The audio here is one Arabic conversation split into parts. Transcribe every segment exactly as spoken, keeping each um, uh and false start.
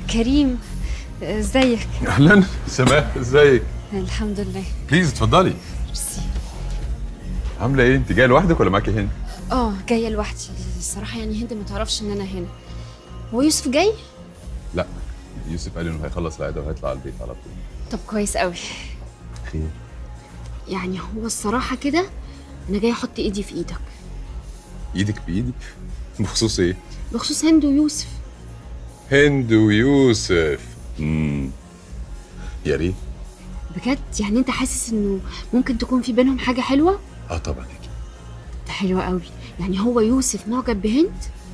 كريم، ازيك؟ اهلا سماح، ازيك؟ الحمد لله. بليز اتفضلي. ميرسي. عامله ايه؟ انت جايه لوحدك ولا معاكي هند؟ اه جايه لوحدي الصراحه، يعني هند ما تعرفش ان انا هنا. هو يوسف جاي؟ لا، يوسف قال انه هيخلص العياده وهيطلع على البيت على طول. طب كويس قوي. خير؟ يعني هو الصراحه كده انا جايه احط ايدي في ايدك. ايدك بايدي؟ بخصوص ايه؟ بخصوص هند ويوسف. هند ويوسف؟ امم يا ريت. بجد؟ يعني انت حاسس انه ممكن تكون في بينهم حاجه حلوه؟ اه طبعا اكيد. ده حلو قوي. يعني هو يوسف معجب بهند؟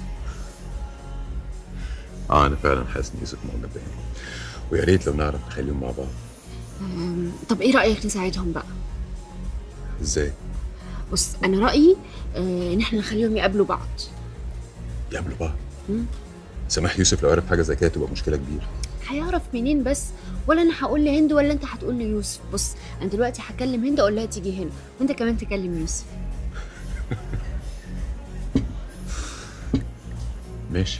اه انا فعلا حاسس ان يوسف معجب بهند، ويا ريت لو نعرف نخليهم مع بعض. أم، طب ايه رايك نساعدهم بقى؟ ازاي؟ بص انا رايي آه، ان احنا نخليهم يقابلوا بعض. يقابلوا بعض؟ مم. سماح يوسف لو عرف حاجه زي كده تبقى مشكله كبيره. هيعرف منين بس؟ ولا انا هقول لهند ولا انت هتقول ليوسف. بص انا دلوقتي هكلم هند اقول لها تيجي هنا، وانت كمان تكلم يوسف. ماشي.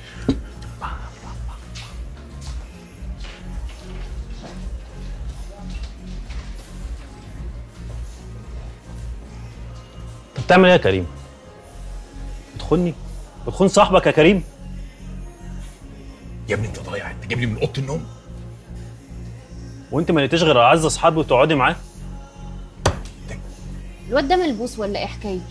انت بتعمل ايه يا كريم؟ بتخوني؟ بتخون صاحبك يا كريم؟ يا ابني انت ضايع، انت جايبني من اوضه النوم. وانت ما لقيتيش غير اعز اصحابي وتقعدي معاه؟ الواد ده ملبوس ولا ايه حكايته؟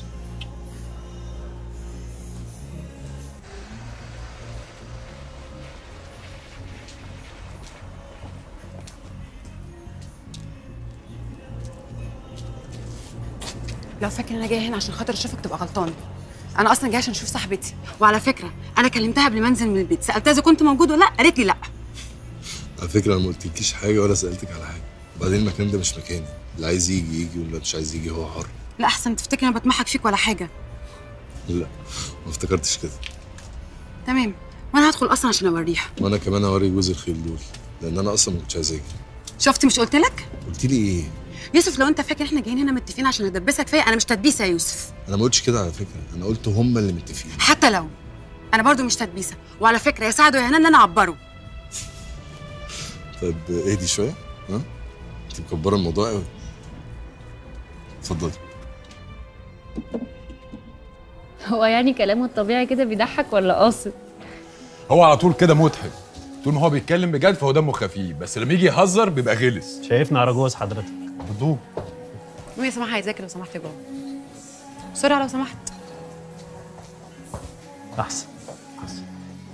لو فاكر انا جايه هنا عشان خاطر اشوفك تبقى غلطان. انا اصلا جايه عشان اشوف صاحبتي، وعلى فكره انا كلمتها قبل ما انزل من البيت، سالتها اذا كنت موجود ولا لا، قالت لي لا. على فكره انا ما قلتلكيش حاجه ولا سالتك على حاجه، وبعدين المكان ده مش مكاني، اللي عايز يجي يجي واللي مش عايز يجي هو حر. لا احسن تفتكر انا بتمحك فيك ولا حاجه. لا ما افتكرتش كده. تمام، وانا هدخل اصلا عشان اوريها. وانا كمان هوري جوز الخيل دول، لان انا اصلا ما كنتش عايز اجي. شفت مش قلت لك؟ قلت لي ايه؟ يوسف لو انت فاكر احنا جايين هنا متفقين عشان ادبسك فيا، انا مش تدبيسه يا يوسف. انا ما قلتش كده على فكره، انا قلت هم اللي متفقين. حتى لو انا برضو مش تدبيسه، وعلى فكره يا سعد ويا هنا ان انا اعبره. طيب اهدي شويه، ها؟ انت مكبره الموضوع قوي. اتفضلي. هو يعني كلامه الطبيعي كده بيضحك ولا قاصد؟ هو على طول كده مضحك، طول ما هو بيتكلم بجد فهو دمه خفيف، بس لما يجي يهزر بيبقى غلس. شايفنا على جوز حضرتك. برضو قومي يا سماح هيذاكر لو سمحت جوه. بسرعه لو سمحت. احسن احسن.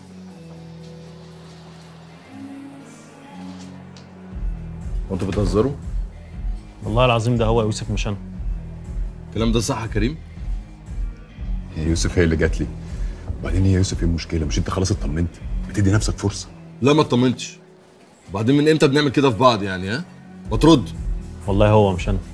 وانتوا بتهزروا؟ والله العظيم ده هو يوسف مش انا. الكلام ده صح يا كريم؟ هي يوسف هي اللي جات لي، وبعدين هي يوسف ايه المشكله؟ مش انت خلاص اطمنت؟ بتدي نفسك فرصه. لا ما اطمنتش. وبعدين من امتى بنعمل كده في بعض يعني؟ ها؟ ما ترد. والله هو مش انا.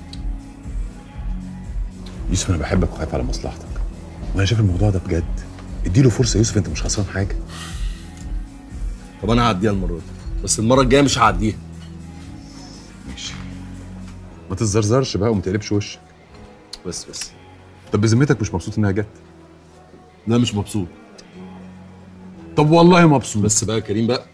يوسف انا بحبك وخايف على مصلحتك، وانا شايف الموضوع ده بجد. اديله فرصه يوسف، انت مش خسران حاجه. طب انا هعديها المره دي، بس المره الجايه مش هعديها. ماشي، ما تتزرزرش بقى وما تقلبش وشك. بس بس طب بذمتك مش مبسوط انها جت؟ لا مش مبسوط. طب والله مبسوط. بس بقى يا كريم بقى.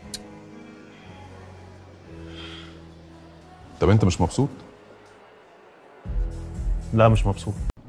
طب انت مش مبسوط؟ لا مش مبسوط.